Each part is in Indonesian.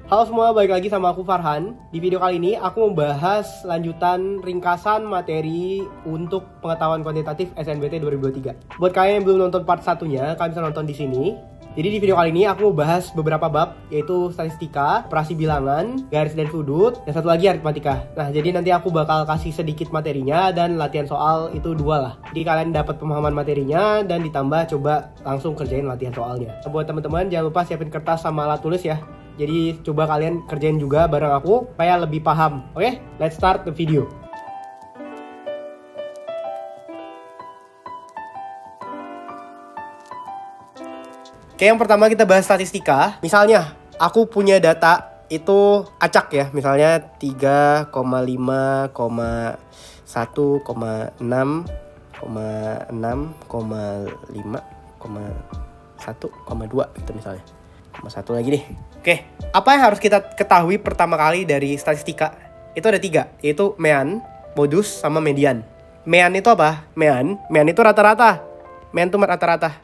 Halo semua, balik lagi sama aku Farhan. Di video kali ini aku membahas lanjutan ringkasan materi untuk pengetahuan kuantitatif SNBT 2023. Buat kalian yang belum nonton part satunya, kalian bisa nonton di sini. Jadi di video kali ini aku mau bahas beberapa bab, yaitu statistika, operasi bilangan, garis dan sudut, dan satu lagi aritmatika. Nah, jadi nanti aku bakal kasih sedikit materinya dan latihan soal itu 2 lah. Jadi kalian dapat pemahaman materinya dan ditambah coba langsung kerjain latihan soalnya. Buat teman-teman jangan lupa siapin kertas sama alat tulis ya. Jadi coba kalian kerjain juga bareng aku supaya lebih paham. Oke, let's start the video. Oke, yang pertama kita bahas statistika. Misalnya, aku punya data itu acak ya. Misalnya 3,5, 1,6, 5, 1,2 gitu misalnya. Satu lagi nih. Oke, apa yang harus kita ketahui pertama kali dari statistika? Itu ada 3, yaitu mean, modus, sama median. Mean itu apa? Mean itu rata-rata. Mean itu rata-rata.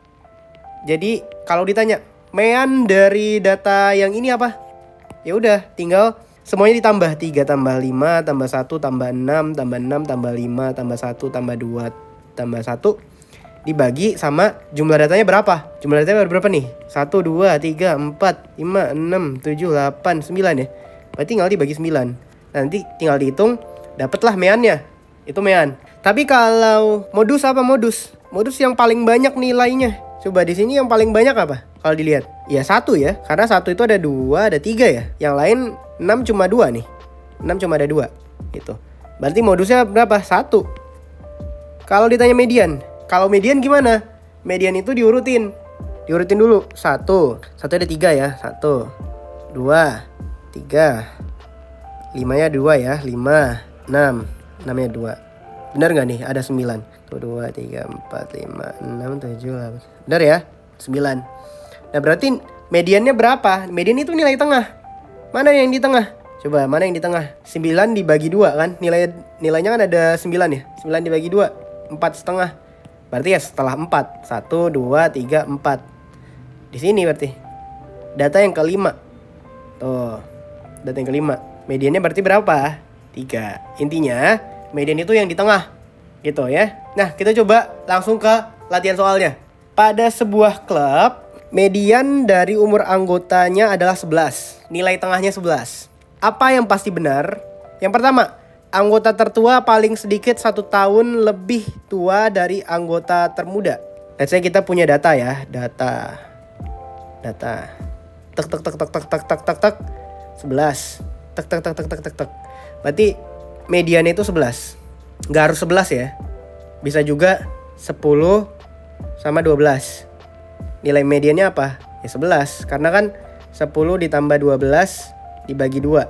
Jadi kalau ditanya mean dari data yang ini apa? Ya udah, tinggal semuanya ditambah. 3 tambah 5 tambah 1 tambah 6 tambah 6 tambah 5 tambah 1 tambah 2 tambah 1 dibagi sama jumlah datanya berapa? Jumlah datanya berapa nih? 1, 2, 3, 4, 5, 6, 7, 8, 9 ya. Berarti tinggal dibagi 9. Nanti tinggal dihitung, dapatlah meannya. Itu mean. Tapi kalau modus apa modus? Modus yang paling banyak nilainya. Coba di sini yang paling banyak apa? Kalau dilihat, ya 1 ya. Karena 1 itu ada 2, ada 3 ya. Yang lain 6 cuma 2 nih. 6 cuma ada 2. Gitu. Berarti modusnya berapa? 1. Kalau ditanya median, kalau median gimana? Median itu diurutin. Diurutin dulu. 1 ada 3 ya. 1, 2, 3. 5-nya 2 ya. 5, 6. 6-nya 2. Benar nggak nih? Ada 9. 2, 3, 4, 5, 6, 7, 8. Benar ya? 9. Nah berarti mediannya berapa? Median itu nilai tengah. Mana yang di tengah? Coba mana yang di tengah? 9 dibagi 2 kan? Nilainya kan ada 9 ya. 9 dibagi 2, 4,5. Berarti ya setelah 4. 1, 2, 3, 4. Di sini berarti data yang kelima. Tuh, data yang kelima. Mediannya berarti berapa? 3. Intinya median itu yang di tengah. Gitu ya. Nah, kita coba langsung ke latihan soalnya. Pada sebuah klub, median dari umur anggotanya adalah 11. Nilai tengahnya 11. Apa yang pasti benar? Yang pertama, anggota tertua paling sedikit 1 tahun lebih tua dari anggota termuda. Let's say kita punya data ya. Data. Tek. 11. Tek. Berarti mediannya itu 11. Nggak harus 11 ya. Bisa juga 10 sama 12. Nilai mediannya apa? Ya 11. Karena kan 10 ditambah 12 dibagi 2.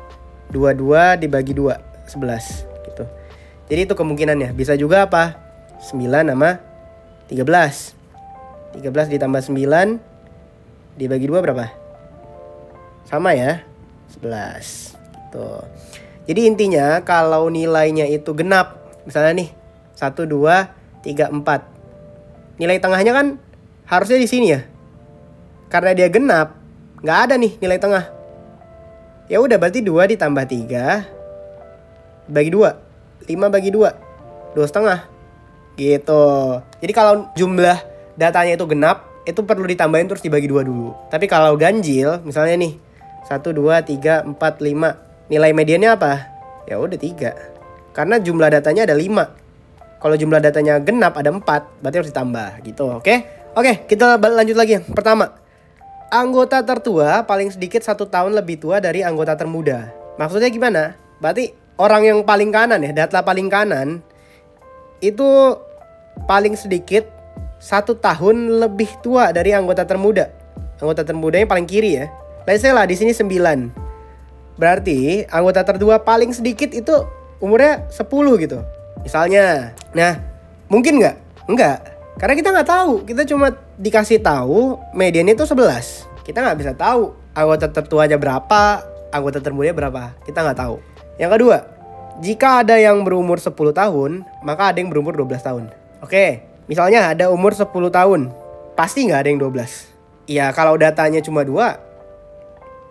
22 dibagi 2. 11 gitu. Jadi itu kemungkinannya. Bisa juga apa? 9 sama 13. 13 ditambah 9 dibagi 2 berapa? Sama ya? 11 gitu. Jadi intinya kalau nilainya itu genap, misalnya nih 1, 2, 3, 4. Nilai tengahnya kan harusnya di sini ya. Karena dia genap, nggak ada nih nilai tengah. Ya udah berarti 2 ditambah 3 bagi 2. 5 bagi 2. 2,5. Gitu. Jadi kalau jumlah datanya itu genap, itu perlu ditambahin terus dibagi 2 dulu. Tapi kalau ganjil, misalnya nih 1, 2, 3, 4, 5. Nilai mediannya apa? Ya udah 3. Karena jumlah datanya ada 5. Kalau jumlah datanya genap ada 4, berarti harus ditambah gitu. Oke, kita lanjut lagi. Pertama, anggota tertua paling sedikit 1 tahun lebih tua dari anggota termuda. Maksudnya gimana? Berarti orang yang paling kanan ya, data paling kanan itu paling sedikit 1 tahun lebih tua dari anggota termuda. Anggota termudanya paling kiri ya. Let's say lah di sini 9. Berarti anggota tertua paling sedikit itu umurnya 10 gitu. Misalnya. Nah, mungkin nggak? Enggak. Karena kita nggak tahu. Kita cuma dikasih tahu mediannya itu 11. Kita nggak bisa tahu anggota tertuanya berapa, anggota termudanya berapa. Kita nggak tahu. Yang kedua, jika ada yang berumur 10 tahun, maka ada yang berumur 12 tahun. Oke, misalnya ada umur 10 tahun. Pasti nggak ada yang 12. Ya kalau datanya cuma 2,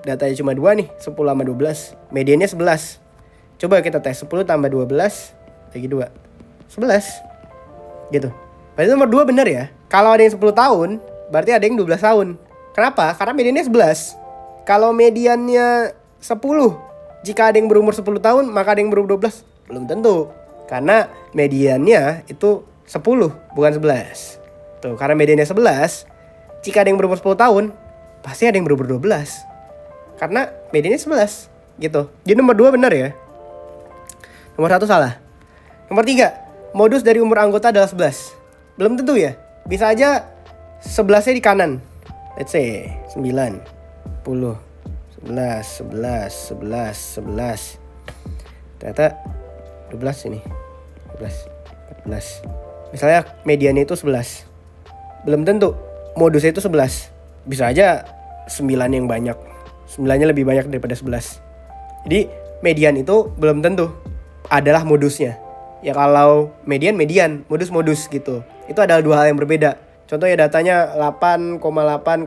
datanya cuma 2 nih, 10 sama 12. Mediannya 11. Coba kita tes 10 tambah 12 bagi 2. 11. Gitu. Berarti nomor 2 bener ya. Kalau ada yang 10 tahun, berarti ada yang 12 tahun. Kenapa? Karena mediannya 11. Kalau mediannya 10, jika ada yang berumur 10 tahun, maka ada yang berumur 12. Belum tentu. Karena mediannya itu 10, bukan 11. Tuh, karena mediannya 11, jika ada yang berumur 10 tahun, pasti ada yang berumur 12. Karena mediannya 11, gitu. Jadi nomor 2 benar ya. Nomor 1 salah. Nomor 3, modus dari umur anggota adalah 11. Belum tentu ya. Bisa aja 11-nya di kanan. Let's say 9, 10, 11, 11, 11, 11. Ternyata 12 ini. 12, 14. Misalnya mediannya itu 11. Belum tentu modusnya itu 11. Bisa aja 9 yang banyak. 9-nya lebih banyak daripada 11. Jadi median itu belum tentu adalah modusnya. Ya kalau median, modus gitu. Itu adalah 2 hal yang berbeda. Contoh ya datanya 8,8,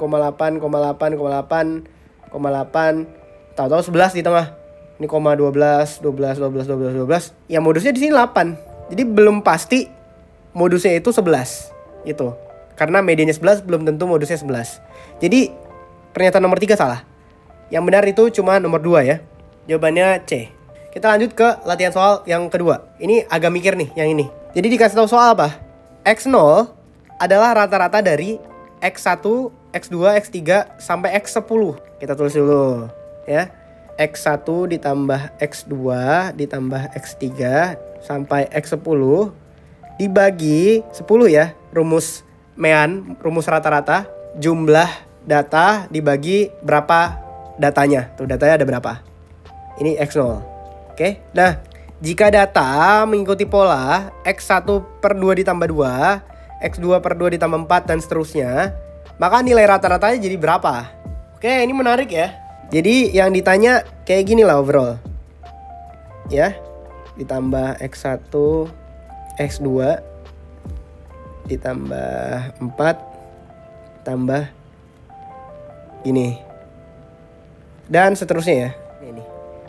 8,8. Tahu-tahu 11 di tengah. Ini 12, 12, 12, 12, 12. Ya modusnya di sini 8. Jadi belum pasti modusnya itu 11. Gitu. Karena mediannya 11 belum tentu modusnya 11. Jadi pernyataan nomor 3 salah. Yang benar itu cuma nomor 2 ya. Jawabannya C. Kita lanjut ke latihan soal yang kedua. Ini agak mikir nih yang ini. Jadi dikasih tahu soal apa? X0 adalah rata-rata dari X1, X2, X3 sampai X10. Kita tulis dulu ya. X1 ditambah X2 ditambah X3 sampai X10 dibagi 10 ya. Rumus Mean, rumus rata-rata. Jumlah data dibagi berapa datanya. Tuh datanya ada berapa. Ini X0. Oke. Nah, jika data mengikuti pola X1/2 ditambah 2, X2/2 ditambah 4 dan seterusnya, maka nilai rata-ratanya jadi berapa? Oke, ini menarik ya. Jadi yang ditanya kayak gini lah overall. Ya. Ditambah X1, X2 ditambah 4 tambah ini. Dan seterusnya ya. Ini.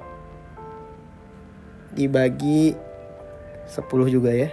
Dibagi 10 juga ya.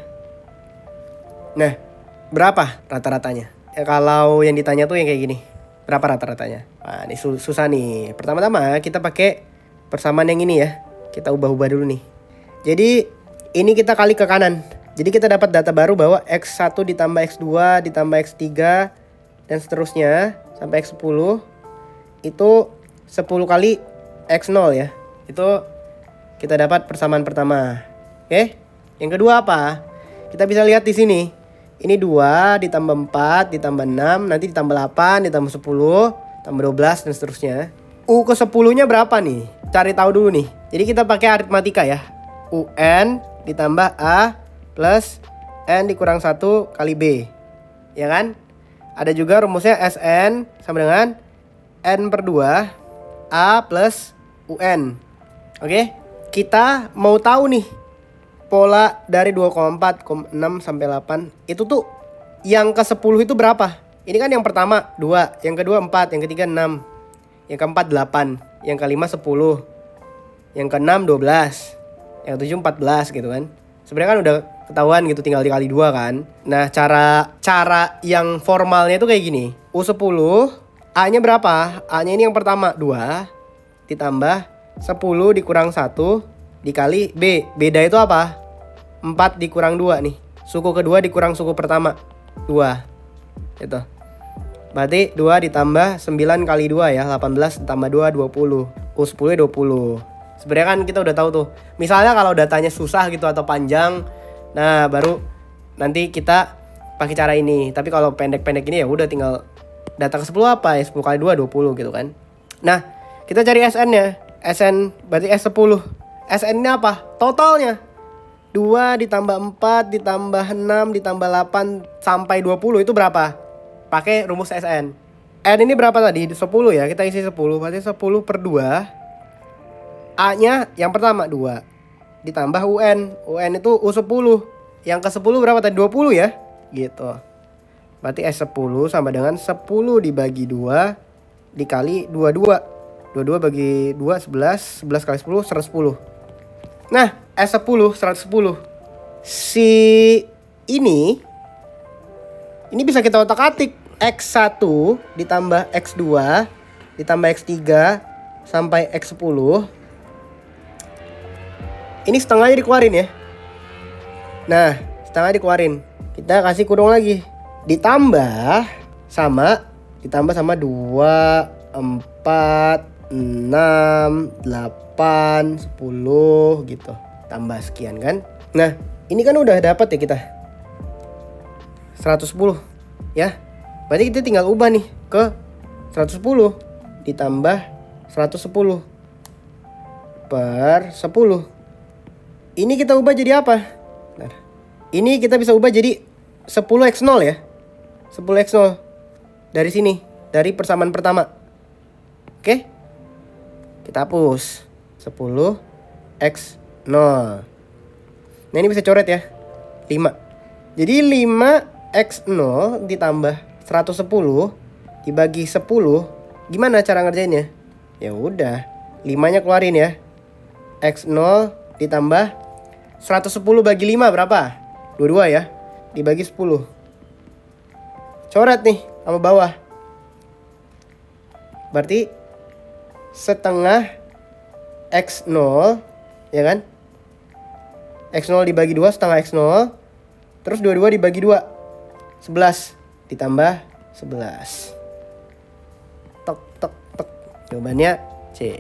Nah, berapa rata-ratanya? Ya, kalau yang ditanya tuh yang kayak gini. Berapa rata-ratanya? Nah, ini susah nih. Pertama-tama kita pakai persamaan yang ini ya. Kita ubah-ubah dulu nih. Jadi ini kita kali ke kanan. Jadi kita dapat data baru bahwa X1 ditambah X2 ditambah X3 dan seterusnya sampai X10 itu 10 kali X0 ya. Itu kita dapat persamaan pertama. Oke? Yang kedua apa? Kita bisa lihat di sini. Ini 2 ditambah 4 ditambah 6 nanti ditambah 8 ditambah 10 tambah 12 dan seterusnya. U ke 10-nya berapa nih? Cari tahu dulu nih. Jadi kita pakai aritmatika ya. UN ditambah A plus N dikurang 1 kali B. Ya kan? Ada juga rumusnya SN sama dengan N/2 A plus UN. Oke? Kita mau tahu nih pola dari 2,4, 6 sampai 8 itu tuh yang ke 10 itu berapa? Ini kan yang pertama 2, yang kedua 4, yang ketiga 6, yang keempat 8, yang kelima 10, yang keenam 12, yang ketujuh 14 gitu kan. Sebenarnya kan udah ketahuan gitu, tinggal dikali 2 kan. Nah, cara yang formalnya itu kayak gini. U10 A-nya berapa? A-nya ini yang pertama 2 ditambah 10 dikurang 1 dikali B. Beda itu apa? 4 dikurang 2 nih. Suku kedua dikurang suku pertama 2. Itu. Berarti 2 ditambah 9 kali 2 ya. 18 ditambah 2 20. U10 nya 20. Sebenarnya kan kita udah tahu tuh. Misalnya kalau datanya susah gitu atau panjang, nah baru nanti kita pakai cara ini. Tapi kalau pendek-pendek ini ya udah tinggal data ke 10 apa ya? 10 kali 2 20 gitu kan. Nah, kita cari SN-nya. SN berarti S10. SN-nya apa? Totalnya 2 ditambah 4 ditambah 6 ditambah 8 sampai 20 itu berapa? Pakai rumus SN. N ini berapa tadi? 10 ya. Kita isi 10. Berarti 10/2. A-nya yang pertama 2 ditambah UN. UN itu U10. Yang ke 10 berapa tadi? 20 ya. Gitu. Berarti S10 sama dengan 10 dibagi 2 dikali 22. 22 bagi 2, 11. 11 kali 10, 110. Nah, S10, 110. Si ini bisa kita otak-atik. X1 ditambah X2 ditambah X3 sampai X10. Ini setengahnya dikeluarin ya. Nah, setengah dikeluarin. Kita kasih kurung lagi. Ditambah sama 2, 4, 6, 8, 10 gitu. Tambah sekian kan. Nah, ini kan udah dapat ya kita 110 ya. Berarti kita tinggal ubah nih ke 110 ditambah 110 per 10. Ini kita ubah jadi apa? Bentar. Ini kita bisa ubah jadi 10x0 ya. 10x0 dari sini, dari persamaan pertama. Oke? Kita hapus 10x0. Nah, ini bisa coret ya. 5. Jadi 5x0 ditambah 110 dibagi 10. Gimana cara ngerjainnya? Ya udah, 5-nya keluarin ya. X0 ditambah 110 bagi 5 berapa? 22 ya. Dibagi 10. Coret nih sama bawah. Berarti setengah X0 ya kan? X0 dibagi 2 setengah X0. Terus 22 dibagi 2 11 ditambah 11. Tok tok tok. Jawabannya C.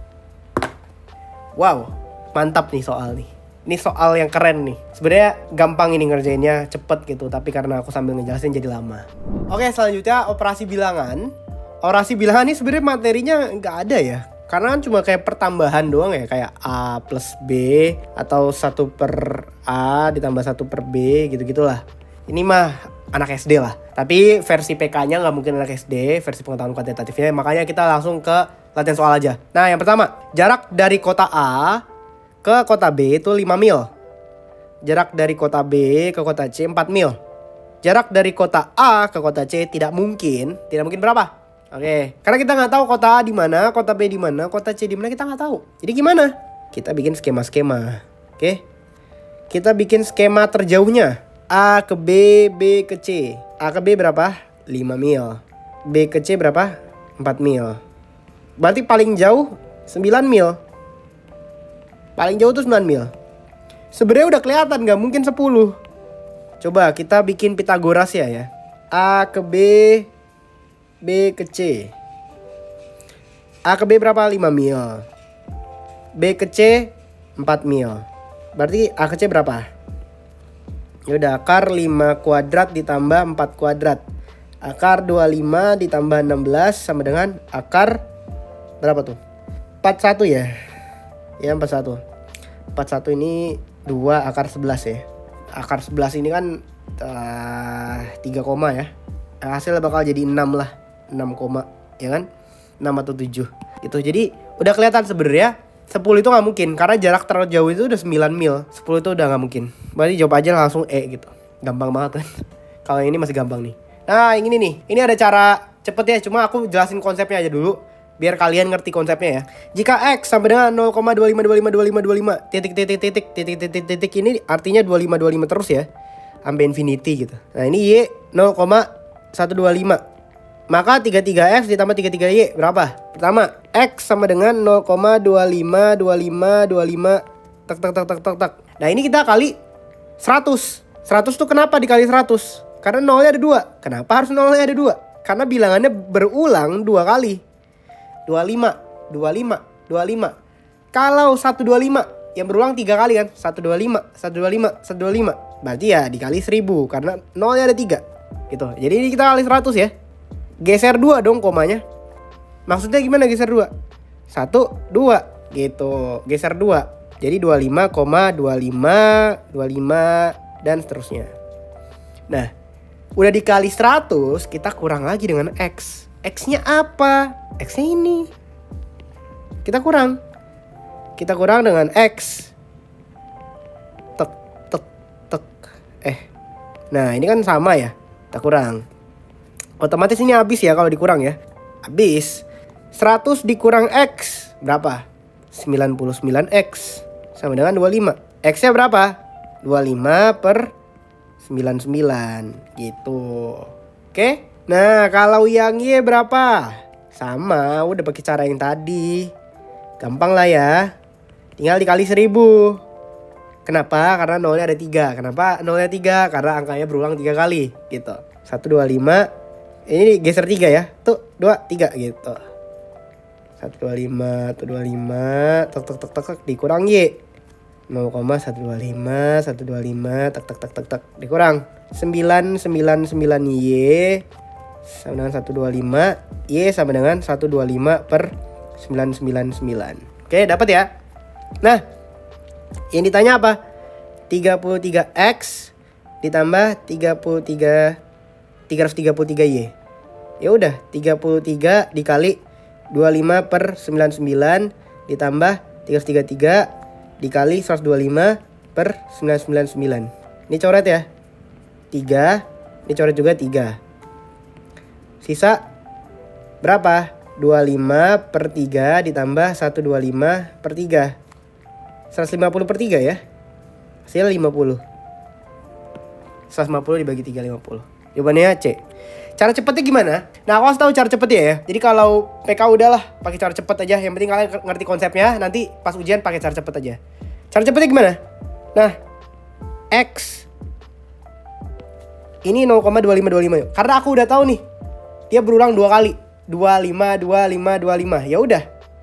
Wow, mantap nih soal nih. Ini soal yang keren nih. Sebenarnya gampang ini ngerjainnya, cepet gitu. Tapi karena aku sambil ngejelasin jadi lama. Oke, selanjutnya operasi bilangan. Operasi bilangan ini sebenarnya materinya nggak ada ya. Karena kan cuma kayak pertambahan doang ya. Kayak A plus B atau 1 per A ditambah 1 per B gitu-gitulah. Ini mah anak SD lah. Tapi versi PK-nya nggak mungkin anak SD, versi pengetahuan kuantitatifnya. Makanya kita langsung ke latihan soal aja. Nah, yang pertama, jarak dari kota A ke kota B itu 5 mil. Jarak dari kota B ke kota C 4 mil. Jarak dari kota A ke kota C tidak mungkin berapa? Oke, karena kita nggak tahu kota A di mana, kota B di mana, kota C di mana, kita nggak tahu. Jadi gimana? Kita bikin skema-skema. Oke, kita bikin skema terjauhnya. A ke B, B ke C. A ke B berapa? 5 mil. B ke C berapa? 4 mil. Berarti paling jauh 9 mil. Paling jauh tuh 9 mil. Sebenarnya udah kelihatan, gak mungkin 10. Coba kita bikin Pitagoras ya. A ke B, B ke C. A ke B berapa? 5 mil. B ke C 4 mil. Berarti A ke C berapa? Yaudah, akar 5 kuadrat ditambah 4 kuadrat. Akar 25 ditambah 16 sama dengan akar berapa tuh? 41 ya? Ya 41. 41 ini 2 akar 11 ya. Akar 11 ini kan 3 koma ya. Hasilnya bakal jadi 6 lah. 6 koma ya kan? 6 atau 7 gitu. Jadi udah kelihatan sebenarnya 10 itu gak mungkin. Karena jarak terjauh itu udah 9 mil. 10 itu udah gak mungkin. Berarti jawab aja langsung E gitu. Gampang banget kan. Kalau ini masih gampang nih. Nah ini nih. Ini ada cara cepet ya. Cuma aku jelasin konsepnya aja dulu. Biar kalian ngerti konsepnya ya. Jika X sama dengan 0,25252525 titik ini artinya 2525 terus ya. Sampai infinity gitu. Nah ini Y 0,125. Maka 33X ditambah 33Y berapa? Pertama, X sama dengan 0,252525 tak. Nah ini kita kali 100. 100 tuh kenapa dikali 100? Karena nolnya ada 2. Kenapa harus nolnya ada 2? Karena bilangannya berulang 2 kali. 25. Kalau 125 yang berulang 3 kali kan? 125. Berarti ya dikali 1000 karena nolnya ada 3. Gitu. Jadi ini kita kali 100 ya. Geser 2 dong komanya. Maksudnya gimana geser 2? 1, 2 gitu. Geser 2. Jadi 25,25 dan seterusnya. Nah, udah dikali 100, kita kurang lagi dengan X. X-nya apa? X-nya ini. Kita kurang dengan X. Tek. Nah, ini kan sama ya. Kita kurang. Otomatis ini habis ya kalau dikurang ya. Habis. 100 dikurang X berapa? 99X sama dengan 25. X-nya berapa? 25 per 99 gitu. Oke. Nah kalau yang Y berapa? Sama, udah pakai cara yang tadi. Gampang lah ya. Tinggal dikali 1000. Kenapa? Karena nolnya ada 3. Kenapa nolnya 3? Karena angkanya berulang 3 kali gitu. 125. Ini geser 3 ya. Tuh 2, 3 gitu. 125, 125, tek tek tek tek tek dikurang Y. 0,125, 125, tek tek tek tek tek dikurang 999Y sama dengan 125. Y sama dengan 125 per 999. Oke, dapat ya. Nah, yang ditanya apa? 33X ditambah 333Y. Ya udah, 33 dikali 25 per 99 ditambah 333 dikali 125 per 999. Ini coret ya. 3, ini coret juga 3. Sisa berapa? 25 per 3 ditambah 125 per 3. 150 per 3 ya. Hasil 50. 150 dibagi 3, 50. Jawabannya C. Cara cepetnya gimana? Nah, aku harus tahu cara cepetnya ya. Jadi kalau PK udahlah pakai cara cepet aja. Yang penting kalian ngerti konsepnya. Nanti pas ujian pakai cara cepet aja. Cara cepetnya gimana? Nah, X ini 0,2525. Karena aku udah tahu nih, dia berulang 2 kali. 25, 25, 25. Ya udah.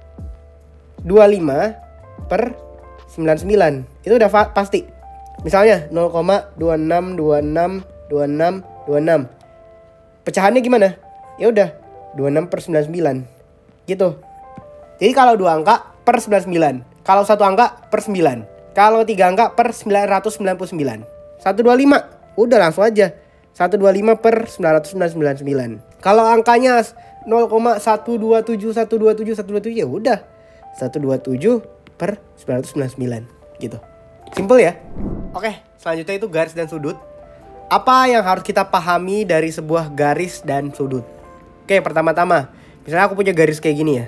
25 per 99. Itu udah pasti. Misalnya 0,26, 26, 26, 26. Pecahannya gimana? Ya udah 26 per 99 gitu. Jadi kalau 2 angka per 99. Kalau 1 angka per 9. Kalau 3 angka per 999. 125. Udah langsung aja. 125 per 999. Kalau angkanya 0,127 127 127 ya udah 127 per 999 gitu. Simple ya. Oke, selanjutnya itu garis dan sudut. Apa yang harus kita pahami dari sebuah garis dan sudut? Oke, pertama-tama, misalnya aku punya garis kayak gini ya.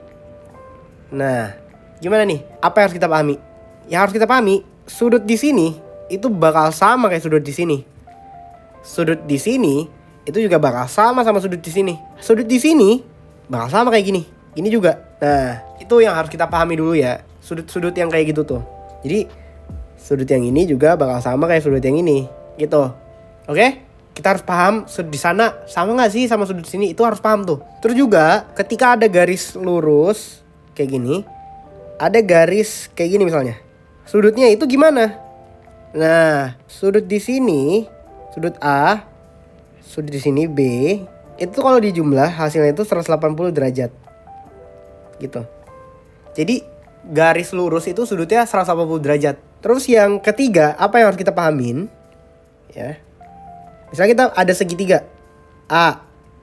Nah, gimana nih? Apa yang harus kita pahami? Yang harus kita pahami, sudut di sini itu bakal sama kayak sudut di sini. Sudut di sini itu juga bakal sama sudut di sini. Sudut di sini bakal sama kayak gini. Ini juga. Nah, itu yang harus kita pahami dulu ya. Sudut-sudut yang kayak gitu tuh. Jadi, sudut yang ini juga bakal sama kayak sudut yang ini. Gitu. Oke? Kita harus paham sudut di sana sama gak sih sama sudut sini. Itu harus paham tuh. Terus juga ketika ada garis lurus kayak gini, ada garis kayak gini misalnya. Sudutnya itu gimana? Nah, sudut di sini, sudut A, sudut di sini B, itu kalau dijumlah hasilnya itu 180 derajat. Gitu. Jadi garis lurus itu sudutnya 180 derajat. Terus yang ketiga, apa yang harus kita pahamin? Ya. Misalnya kita ada segitiga A,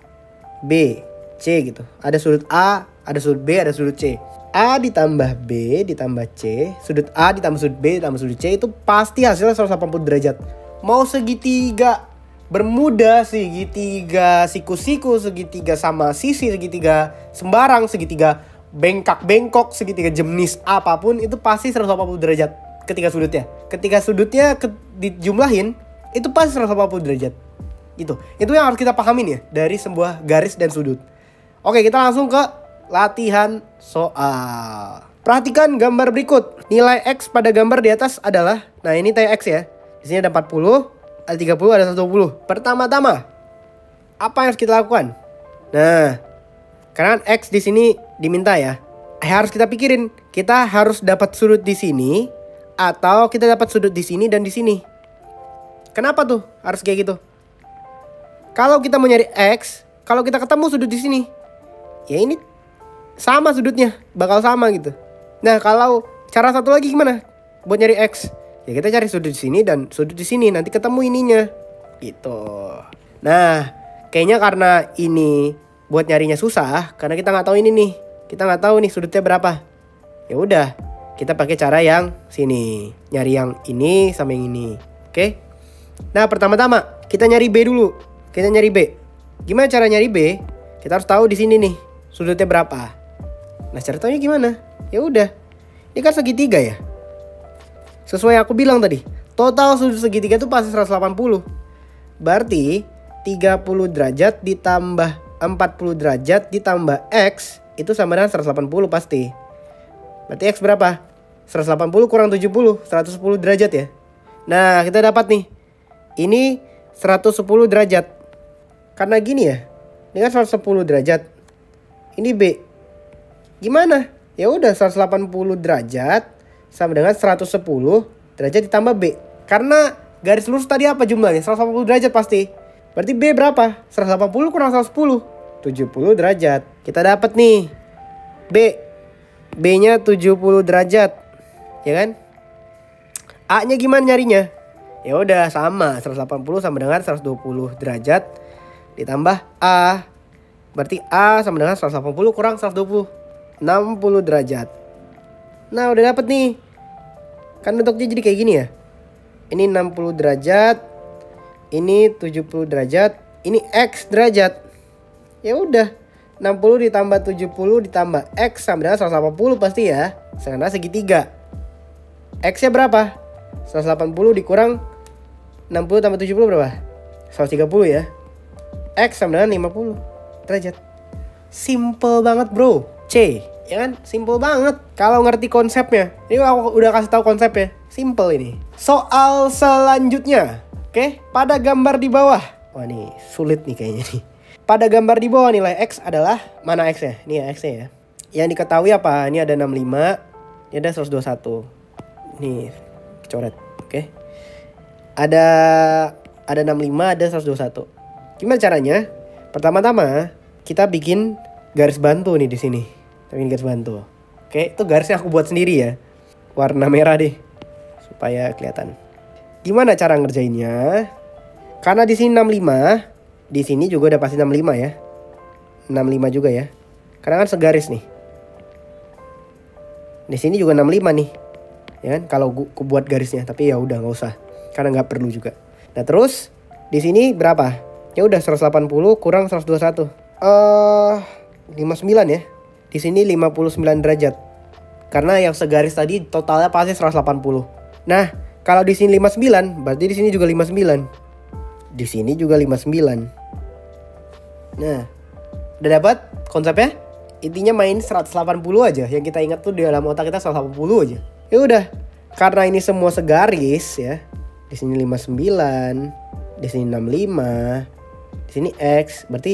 B, C gitu. Ada sudut A, ada sudut B, ada sudut C. A ditambah B ditambah C, sudut A ditambah sudut B ditambah sudut C itu pasti hasilnya 180 derajat. Mau segitiga bermuda, segitiga siku-siku, segitiga sama sisi, segitiga sembarang, segitiga bengkak-bengkok, segitiga jenis apapun itu pasti 180 derajat ketika sudutnya. Ketika sudutnya dijumlahin itu pasti 180 derajat. Itu yang harus kita pahamin ya dari sebuah garis dan sudut. Oke, kita langsung ke latihan soal. Perhatikan gambar berikut. Nilai X pada gambar di atas adalah, nah ini nilai X ya. Di sini ada 40, ada 30, ada 120. Pertama-tama, apa yang harus kita lakukan? Nah, karena X di sini diminta ya. Harus kita pikirin, kita harus dapat sudut di sini atau kita dapat sudut di sini dan di sini. Kenapa tuh harus kayak gitu? Kalau kita mau nyari X, kalau kita ketemu sudut di sini, ya ini sama sudutnya, bakal sama gitu. Nah, kalau cara satu lagi gimana buat nyari X? Ya kita cari sudut di sini dan sudut di sini, nanti ketemu ininya. Gitu. Nah, kayaknya karena ini buat nyarinya susah, karena kita nggak tahu ini nih. Kita nggak tahu nih sudutnya berapa. Ya udah, kita pakai cara yang sini. Nyari yang ini sama yang ini. Oke? Nah, pertama-tama kita nyari B dulu. Kita nyari B. Gimana cara nyari B? Kita harus tahu di sini nih. sudutnya berapa. Nah, cara taunya gimana? Ya udah. Ini kan segitiga ya. Sesuai yang aku bilang tadi. Total sudut segitiga itu pasti 180. Berarti 30 derajat ditambah 40 derajat ditambah X itu sama dengan 180 pasti. Berarti X berapa? 180 kurang 70, 110 derajat ya. Nah, kita dapat nih. Ini 110 derajat. Karena gini ya. Ini kan 110 derajat. Ini B. Gimana? Ya udah 180 derajat sama dengan 110 derajat ditambah B. Karena garis lurus tadi apa jumlahnya? 180 derajat pasti. Berarti B berapa? 180 kurang 110. 70 derajat. Kita dapat nih. B. B-nya 70 derajat. Ya kan? A-nya gimana nyarinya? Ya udah sama, 180 sama dengan 120 derajat ditambah A. Berarti A sama dengan 180 kurang 120. 60 derajat. Nah, udah dapet nih. Kan bentuknya jadi kayak gini ya. Ini 60 derajat. Ini 70 derajat. Ini X derajat. Ya udah. 60 ditambah 70 ditambah X sama dengan 180 pasti ya. Karena segitiga. X-nya berapa? 180 dikurang 60 tambah 70 berapa? 130 ya. X sama dengan 50 derajat. Simple banget bro. C, ya kan? Simple banget. Kalau ngerti konsepnya. Ini aku udah kasih tahu konsepnya. Simple ini. Soal selanjutnya. Oke, pada gambar di bawah. Wah nih, sulit nih kayaknya nih. Pada gambar di bawah nilai X adalah mana X-nya? Ini ya X-nya ya. Yang diketahui apa? Ini ada 65, ini ada 121. Nih, coret. Oke. Ada 65, ada 121. Gimana caranya? Pertama-tama kita bikin garis bantu nih di sini. Kita bikin garis bantu. Oke, itu garisnya aku buat sendiri ya. Warna merah deh supaya kelihatan. Gimana cara ngerjainnya? Karena di sini 65, di sini juga udah pasti 65 ya. 65 juga ya. Karena kan segaris nih. Di sini juga 65 nih. Ya kan, kalau aku buat garisnya, tapi ya udah nggak usah karena nggak perlu juga. Nah terus di sini berapa? Ya udah 180 kurang 121. 59 ya. Di sini 59 derajat. Karena yang segaris tadi totalnya pasti 180. Nah kalau di sini 59, berarti di sini juga 59. Di sini juga 59. Nah udah dapat konsepnya? Intinya main 180 aja. Yang kita ingat tuh di dalam otak kita 180 aja. Ya udah, karena ini semua segaris ya. Di sini 59, di sini 65, di sini X, berarti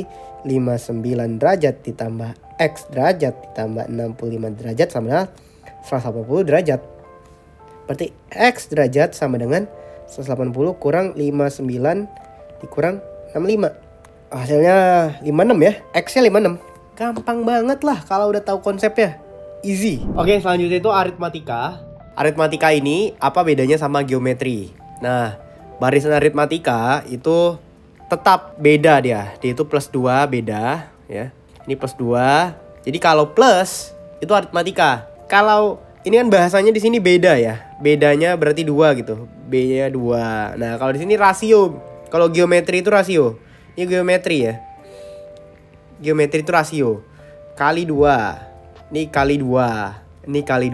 59 derajat ditambah X derajat ditambah 65 derajat sama dengan 180 derajat. Berarti X derajat sama dengan 180 kurang 59 dikurang 65. Hasilnya 56 ya. X-nya 56. Gampang banget lah kalau udah tahu konsepnya. Easy. Oke, selanjutnya itu aritmatika. Aritmatika ini apa bedanya sama geometri? Nah, barisan aritmatika itu tetap beda dia. Dia itu plus 2 beda ya. Ini plus 2. Jadi kalau plus itu aritmatika. Kalau ini kan bahasanya di sini beda ya. Bedanya berarti 2 gitu. B-nya 2. Nah, kalau di sini rasio. Kalau geometri itu rasio. Ini geometri ya. Geometri itu rasio. Kali 2. Ini kali 2. Ini kali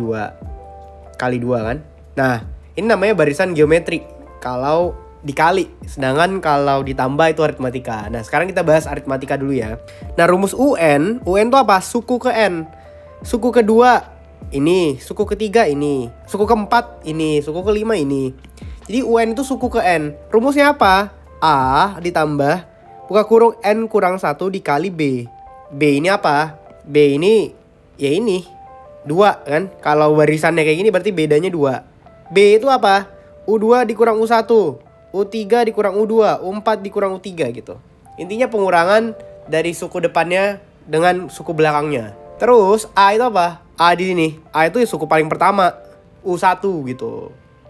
2. Kali 2 kan. Nah ini namanya barisan geometri kalau dikali. Sedangkan kalau ditambah itu aritmatika. Nah sekarang kita bahas aritmatika dulu ya. Nah rumus UN. UN itu apa? Suku ke N. Suku kedua ini. Suku ketiga ini. Suku keempat ini. Suku kelima ini. Jadi UN itu suku ke N. Rumusnya apa? A ditambah buka kurung N kurang 1 dikali B. B ini apa? B ini ya ini 2 kan. Kalau barisannya kayak gini berarti bedanya 2. B itu apa? U2 dikurang U1, U3 dikurang U2, U4 dikurang U3 gitu. Intinya pengurangan dari suku depannya dengan suku belakangnya. Terus A itu apa? A di sini. A itu suku paling pertama, U1 gitu.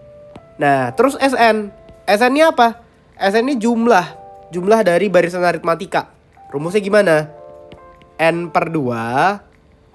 Nah terus SN. SN ini apa? SN ini jumlah. Jumlah dari barisan aritmatika. Rumusnya gimana? N per 2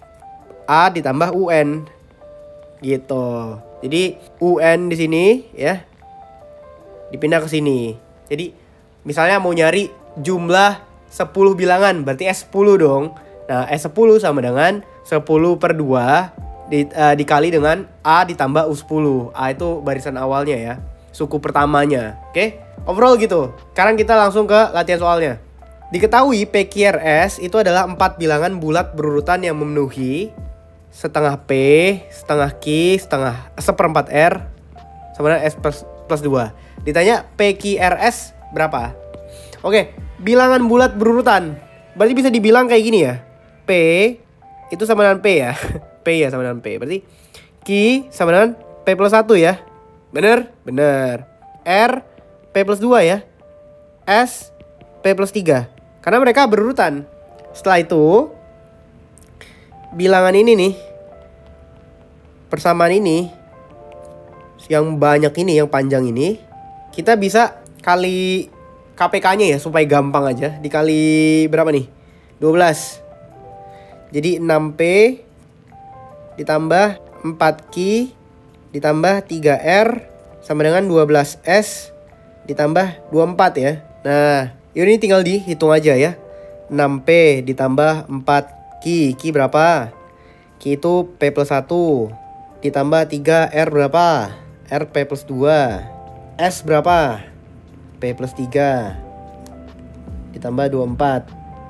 A ditambah UN gitu. Jadi UN di sini ya dipindah ke sini. Jadi misalnya mau nyari jumlah 10 bilangan berarti S10 dong. Nah, S10 sama dengan 10 per 2 dikali dengan A ditambah U10. A itu barisan awalnya ya, suku pertamanya. Oke, overall gitu. Sekarang kita langsung ke latihan soalnya. Diketahui PQRS itu adalah 4 bilangan bulat berurutan yang memenuhi setengah P, setengah Q, seperempat R, sama dengan S plus 2. Ditanya PQRS berapa? Oke, bilangan bulat berurutan. Berarti bisa dibilang kayak gini ya. P itu sama dengan P ya. P ya sama dengan P. Berarti Q sama dengan P plus 1 ya. Bener? Bener. R P plus 2 ya. S P plus 3. Karena mereka berurutan. Setelah itu bilangan ini nih, persamaan ini, yang banyak ini, yang panjang ini, kita bisa kali KPK-nya ya, supaya gampang aja. Dikali berapa nih? 12. Jadi 6P ditambah 4Q ditambah 3R sama dengan 12S ditambah 24 ya. Nah, ini tinggal dihitung aja ya. 6P ditambah 4Q. Q berapa? Q itu P plus 1 ditambah 3R berapa? R P plus 2. S berapa? P plus 3 ditambah 24.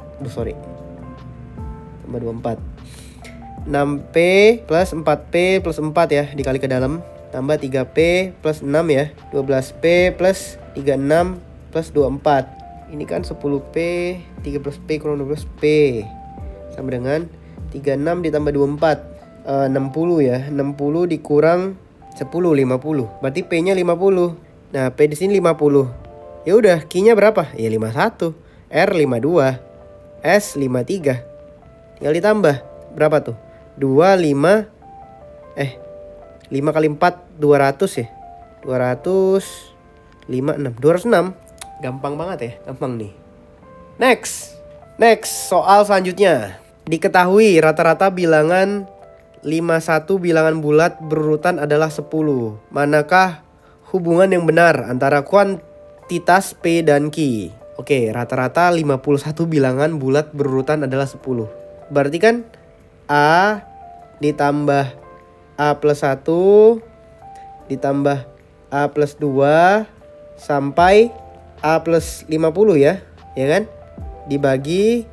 Tambah 24. 6P plus 4P plus 4 ya, dikali ke dalam. Tambah 3P plus 6 ya. 12P plus 36 plus 24. Ini kan 10P 13P kurang 12P sama dengan 36 ditambah 24, 60 ya. 60 dikurang 10, 50. Berarti P-nya 50. Nah, P di sini 50. Ya udah, Q-nya berapa? Ya 51. R 52. S 53. Tinggal ditambah. Berapa tuh? 5 kali 4 200 ya. 200 56 206. Gampang banget ya, gampang nih. Next soal selanjutnya. Diketahui rata-rata bilangan 51 bilangan bulat berurutan adalah 10. Manakah hubungan yang benar antara kuantitas P dan Q? Oke, rata-rata 51 bilangan bulat berurutan adalah 10. Berarti kan A ditambah A plus 1 ditambah A plus 2 sampai A plus 50 ya kan? Dibagi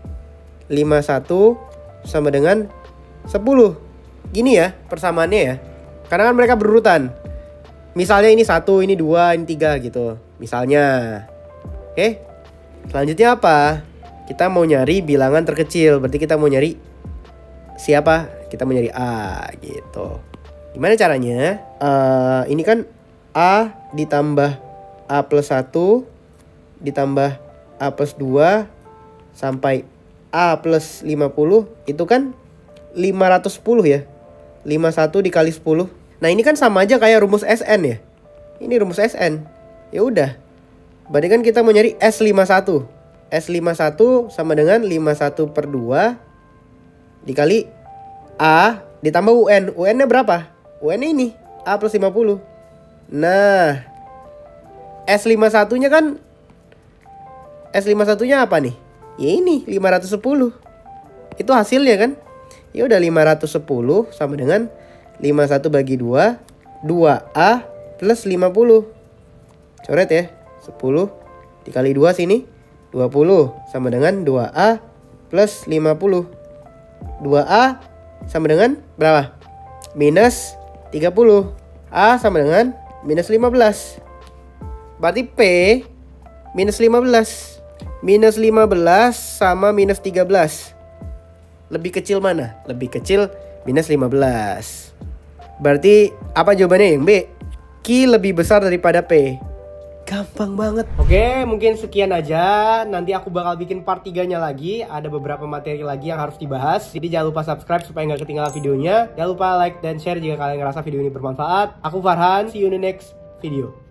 51 sama dengan 10. Gini ya persamaannya ya. Karena kan mereka berurutan. Misalnya ini 1, ini 2, ini 3 gitu. Misalnya. Oke. Selanjutnya apa? Kita mau nyari bilangan terkecil. Berarti kita mau nyari siapa? Kita mau nyari A gitu. Gimana caranya? Ini kan A ditambah A plus 1 ditambah A plus 2 sampai A plus 50 itu kan 510 ya. 51 dikali 10. Nah, ini kan sama aja kayak rumus SN ya. Ini rumus SN. Ya udah. Berarti kan kita mau nyari S51. S51 sama dengan 51 per 2 dikali A ditambah UN. UN-nya berapa? UN ini A plus 50. Nah, S51-nya kan, S51-nya apa nih? Ya ini 510. Itu hasilnya kan? Ya udah 510 sama dengan 51 bagi 2, 2A plus 50. Coret ya. 10 dikali 2 sini 20 sama dengan 2A plus 50. 2A sama dengan berapa? Minus 30. A sama dengan minus 15. Berarti P minus 15. Minus 15 sama minus 13. Lebih kecil mana? Lebih kecil minus 15. Berarti apa jawabannya yang B? Q lebih besar daripada P. Gampang banget. Oke, mungkin sekian aja. Nanti aku bakal bikin part 3-nya lagi. Ada beberapa materi lagi yang harus dibahas. Jadi jangan lupa subscribe supaya nggak ketinggalan videonya. Jangan lupa like dan share jika kalian ngerasa video ini bermanfaat. Aku Farhan, see you in the next video.